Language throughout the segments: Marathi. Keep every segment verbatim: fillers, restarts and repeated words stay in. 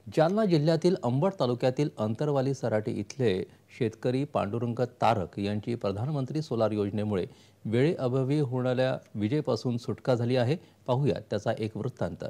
जालना जिल्ह्यातील अंबड तालुक्यातील अंतरवाली सराटी इथले शेतकरी पांडुरंग तारक यांची प्रधानमंत्री सोलार योजनेमुळे वेळेअभावी होणाऱ्या विजेपासून सुटका झाली आहे। पाहूया त्याचा एक वृत्तांत।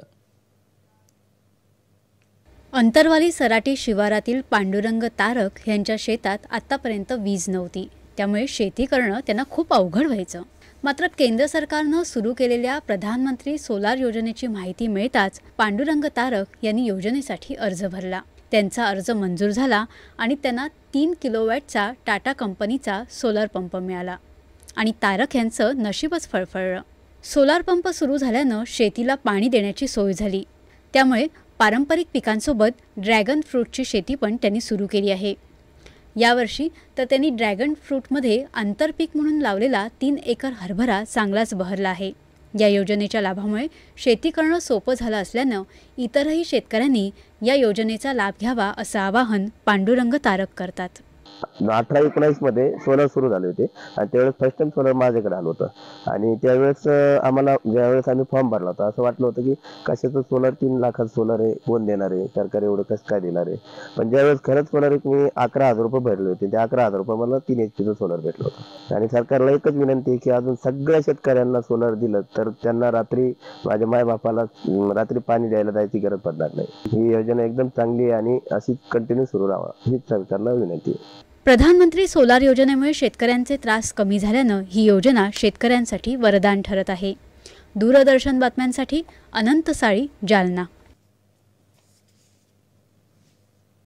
अंतरवाली सराटी शिवारातील पांडुरंग तारक यांच्या शेतात आतापर्यंत वीज नव्हती, त्यामुळे शेती करणं त्यांना खूप अवघड व्हायचं। मात्र केंद्र सरकारने सुरू केलेल्या प्रधानमंत्री सोलार योजनेची माहिती मिळताच पांडुरंग तारक यांनी योजनेसाठी अर्ज भरला। त्यांचा अर्ज मंजूर झाला आणि त्यांना तीन किलोवॅटचा टाटा कंपनीचा सोलार पंप मिळाला आणि तारक यांचं नशीबच फळफळलं। सोलार पंप सुरू झाल्यानं शेतीला पाणी देण्याची सोय झाली, त्यामुळे पारंपरिक पिकांसोबत ड्रॅगन फ्रूटची शेती पण त्यांनी सुरू केली आहे। यावर्षी तर त्यांनी ड्रॅगन फ्रूटमध्ये आंतरपीक म्हणून लावलेला तीन एकर हरभरा चांगलाच बहरला आहे। या योजनेच्या लाभामुळे शेती करणं सोपं झालं असल्यानं इतरही शेतकऱ्यांनी या योजनेचा लाभ घ्यावा असं आवाहन पांडुरंग तारक करतात। अठरा एकोणीस मध्ये सोलर सुरू झाले होते आणि त्यावेळेस फर्स्ट टाइम सोलर माझ्याकडे आलं होतं आणि त्यावेळेस आम्हाला ज्यावेळेस आम्ही फॉर्म भरला होता असं वाटलं होतं की कशाचं सोलर तीन लाखाचं सोलर आहे, कोण देणार आहे, सरकार एवढं कसं काय देणार आहे। पण ज्यावेळेस खरंच सोलर एक मी अकरा हजार रुपये भरले होते, त्या अकरा हजार रुपये मला तीन एच पीचं सोलर भेटलं होतं आणि सरकारला एकच विनंती आहे की अजून सगळ्या शेतकऱ्यांना सोलर दिलं तर त्यांना रात्री माझ्या मायबापाला रात्री पाणी द्यायला जायची गरज पडणार नाही। ही योजना एकदम चांगली आहे आणि अशी कंटिन्यू सुरू राहावा हीच सरकारला विनंती आहे। प्रधानमंत्री सोलार योजनेमुळे शेतकऱ्यांचे त्रास कमी झाल्यानं ही योजना शेतकऱ्यांसाठी वरदान ठरत आहे। दूरदर्शन बातम्यांसाठी अनंत साळी, जालना।